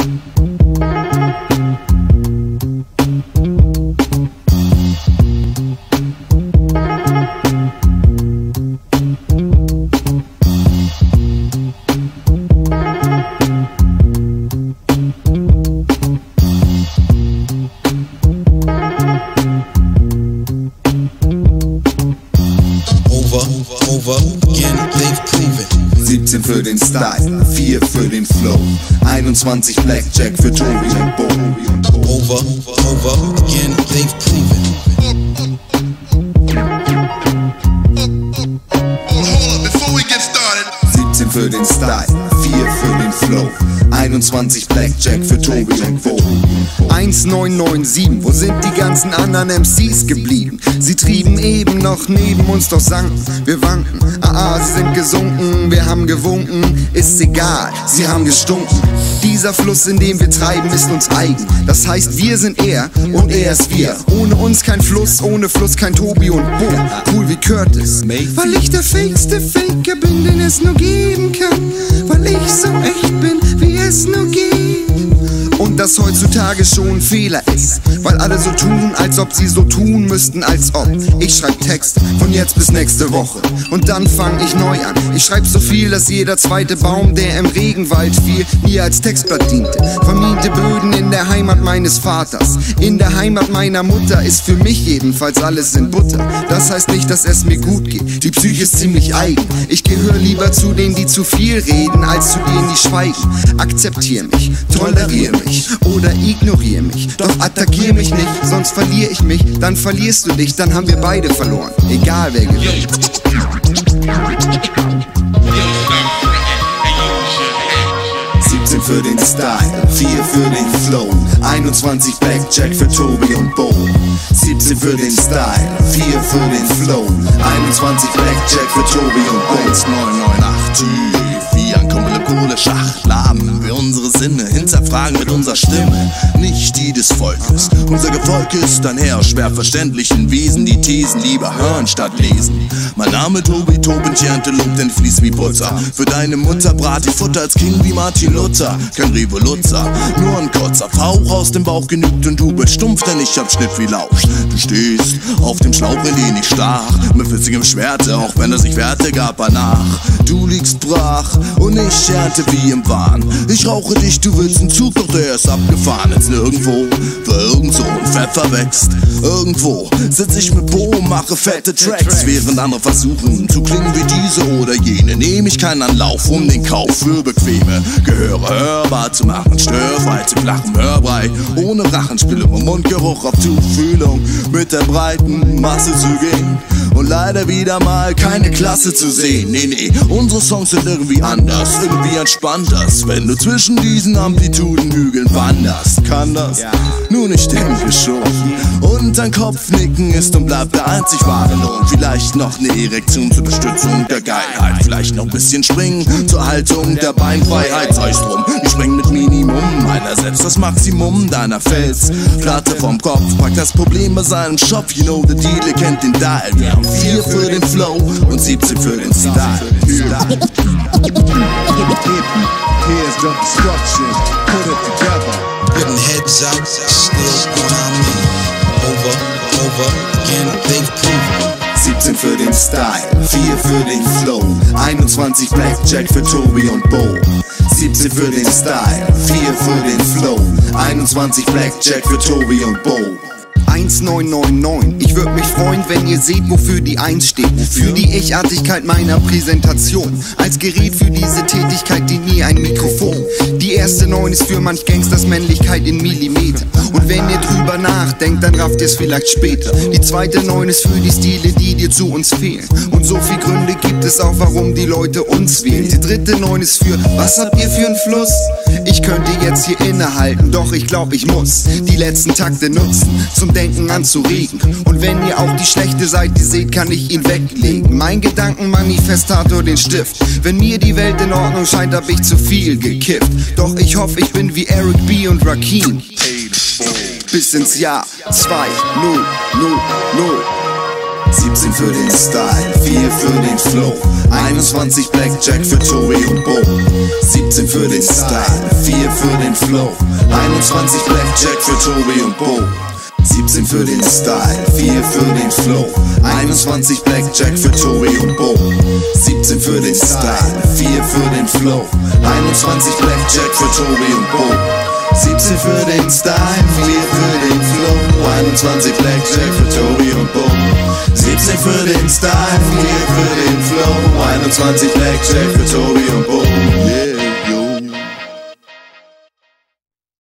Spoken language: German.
Over again, they've proven. 17 für den Style, 4 für den Flow, 21 Blackjack für Tobi und Bo. Over again, they've proven. Hold up, before we get started. 17 für den Style, 4 für den Flow, 21 Blackjack für Tobi und Bo. 1997, wo sind die ganzen anderen MCs geblieben? Sie trieben eben noch neben uns, doch sanken wir wanken. Sie sind gesunken, wir haben gewunken. Ist egal, sie haben gestunken. Dieser Fluss, in dem wir treiben, ist uns eigen. Das heißt, wir sind er und er ist wir. Ohne uns kein Fluss, ohne Fluss kein Tobi und Bo. Cool wie Curtis, weil ich der fakeste Faker bin, den es nur geben kann. Weil ich so echt bin, wie es nur geht. Und das heutzutage schon ein Fehler ist, weil alle so tun, als ob sie so tun müssten, als ob. Ich schreib Texte von jetzt bis nächste Woche und dann fang ich neu an. Ich schreib so viel, dass jeder zweite Baum, der im Regenwald fiel, mir als Textblatt diente. Vermiente Böden in der Heimat meines Vaters, in der Heimat meiner Mutter ist für mich jedenfalls alles in Butter. Das heißt nicht, dass es mir gut geht, die Psyche ist ziemlich eigen. Ich gehöre lieber zu denen, die zu viel reden, als zu denen, die schweigen. Akzeptier mich, tolerier mich oder ignoriere mich, doch attackier mich nicht, sonst verliere ich mich, dann verlierst du dich, dann haben wir beide verloren, egal wer gewinnt. 17 für den Style, 4 für den Flow, 21 Blackjack für Tobi und Bo. 17 für den Style, 4 für den Flow, 21 Blackjack für Tobi und Bo. 1998 wie ein Kumpel im Kohleschach laben wir unsere Sinne, hinterfragen mit unserer Stimme, nicht die des Volkes. Unser Gefolg ist ein Herr aus schwer verständlichen Wesen, die Thesen lieber hören statt lesen. Mein Name Tobi, Tobentjernte, Lob, denn fließt wie Butter. Für deine Mutter brat ich Futter als King wie Martin Luther. Kein Revoluzzer, nur ein kurzer Fauch aus dem Bauch genügt und du bist stumpf, denn ich hab Schnitt wie Lausch. Du stehst auf dem Schlauch, in den ich stach, mit flüssigem Schwerte, auch wenn er sich Werte gab nach. Du liegst brach und ich ernte wie im Wahn. Ich rauche dich, du willst einen Zug, doch der ist abgefahren. Jetzt nirgendwo, wo irgend so ein Pfeffer wächst. Irgendwo sitz ich mit Bo, mache fette Tracks, während andere versuchen zu klingen wie diese oder jene. Nehm ich keinen Anlauf um den Kauf für bequeme Gehöre hörbar zu machen, störfrei zu flachem Hörbrei, ohne Rachenspülung und Mundgeruch auf Tuchfühlung, mit der breiten Masse zu gehen und leider wieder mal keine Klasse zu sehen. Nee, unsere Songs sind irgendwie anders, irgendwie entspannters, wenn du zwischen diesen Amplitudenhügeln wanderst. Kann das? Nun, ich denke schon. Und dein Kopfnicken ist und bleibt der einzig wahre Lohn. Vielleicht noch eine Erektion zur Unterstützung der Geilheit, vielleicht noch ein bisschen springen zur Haltung der Beinfreiheit. Sei's drum, ich spring mit Minimum meiner selbst das Maximum deiner Felsplatte vom Kopf. Pack das Problem bei seinem Shop, you know the deal, ihr kennt den Dial. Wir haben 4 für den Flow und 17 für den Style. Here's the destruction, put it together. Putting heads out, still behind me. Over again, they've proven. 17 für den Style, 4 für den Flow, 21 Blackjack für Tobi und Bo. 17 für den Style, 4 für den Flow, 21 Blackjack für Tobi und Bo. 1999. Ich würd mich freuen, wenn ihr seht, wofür die 1 steht. Für die Ich-Artigkeit meiner Präsentation. Als Gerät für diese Tätigkeit dient nie ein Mikrofon. Die erste 9 ist für manch Gangsters Männlichkeit in Millimeter. Und wenn ihr drüber nachdenkt, dann rafft ihr's vielleicht später. Die zweite 9 ist für die Stile, die dir zu uns fehlen. Und so viel Gründe gibt es auch, warum die Leute uns wählen. Die dritte 9 ist für, was habt ihr für einen Fluss? Ich könnte jetzt hier innehalten, doch ich glaub, ich muss die letzten Takte nutzen, zum Denken anzuregen. Und wenn ihr auch die schlechte Seite seht, kann ich ihn weglegen. Mein Gedankenmanifestator, den Stift. Wenn mir die Welt in Ordnung scheint, hab ich zu viel gekifft. Doch ich hoffe, ich bin wie Eric B. und Rakim. Bis ins Jahr 2000. 17 für den Style, 4 für den Flow, 21 Blackjack für Tobi und Bo. 17 für den Style, 4 für für den Flow, 21 Blackjack für Tobi und Bo. 17 für den Style, 4 für den Flow, 21 Blackjack für Tobi und Bo. 17 für den Style, 4 für den Flow, 21 Blackjack für Tobi und Bo. 17 für den Style, 4 für den Flow, 21 Blackjack für Tobi und Bo. 17 für den Style, 4 für den Flow, 21 Blackjack für Tobi und Bo.